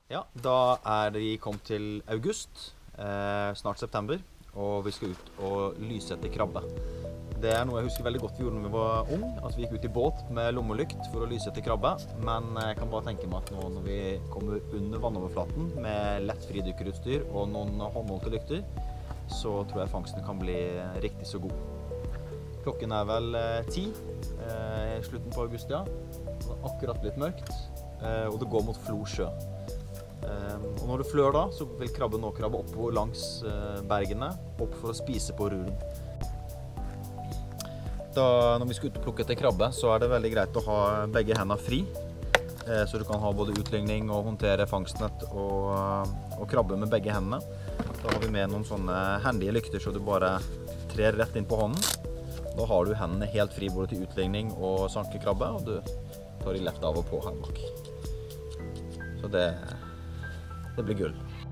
Ja, da er vi kommet til august, snart september, og vi skal ut og lyse etter krabbe. Det er noe jeg husker veldig godt vi gjorde når vi var ung, at vi gikk ut i båt med lommelykt for å lyse etter krabbe. Men jeg kan bare tenke meg at nå når vi kommer under vannoverflaten med lett fridykkerutstyr og noen håndholdte lykter, så tror jeg fangsten kan bli riktig så god. Klokken er vel 10, slutten på august, ja. Det er akkurat blitt mørkt, og det går mot Flo sjø. Og når det flør da, så vil krabben nå krabbe oppover langs bergene, opp for å spise på ruren. Når vi skal ut og plukke etter krabbe, så er det veldig greit å ha begge hendene fri, så du kan ha både utligning og håndtere fangstnett og krabbe med begge hendene. Da har vi med noen sånne hendige lykter, så du bare trer rett inn på hånden. Da har du hendene helt fri både til utligning og sankekrabbe, og du tar de lett av og på her bak. Så det blir gull.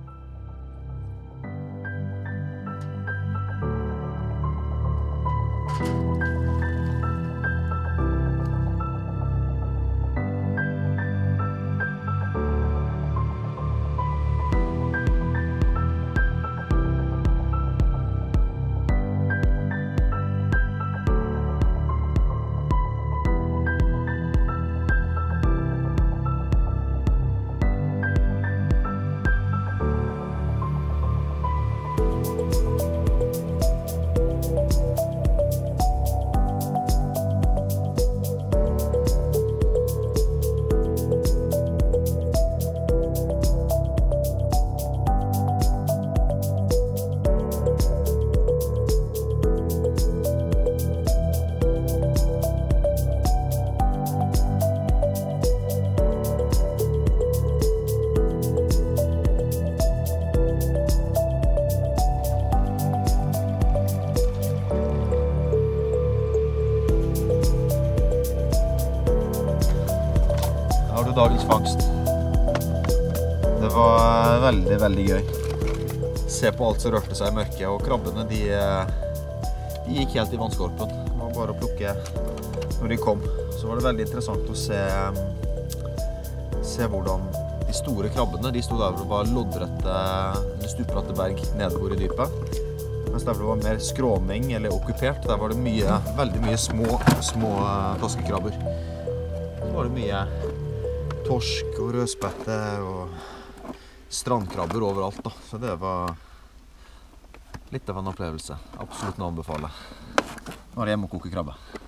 Dagens fangst. Det var veldig, veldig gøy. Se på alt som rørte seg i mørket, og krabbene de gikk helt i vannskorpen. Det var bare å plukke når de kom. Så var det veldig interessant å se hvordan de store krabbene, de stod der hvor det var loddrette eller stupbratte berg nedover i dypet. Mens der hvor det var mer skråning eller okkupert, der var det veldig mye små toskekrabber. Så var det mye torsk og rødspette og strandkrabber overalt da. Så det var litt av en opplevelse. Absolutt noe å anbefale. Nå er det hjemme å koke krabbe.